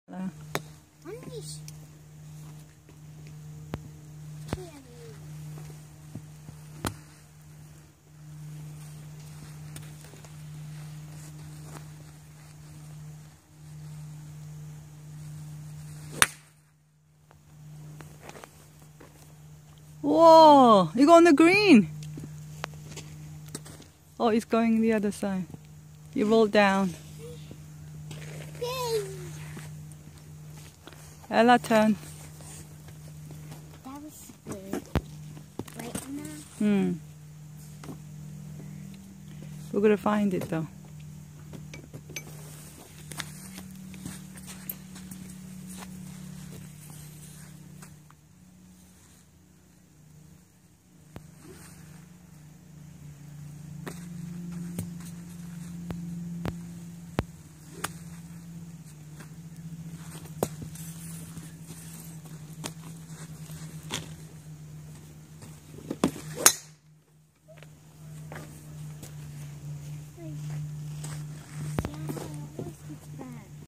Whoa, you go on the green. Oh, it's going the other side. You roll down. Ella, turn. That was good. Right now? We're gonna find it though.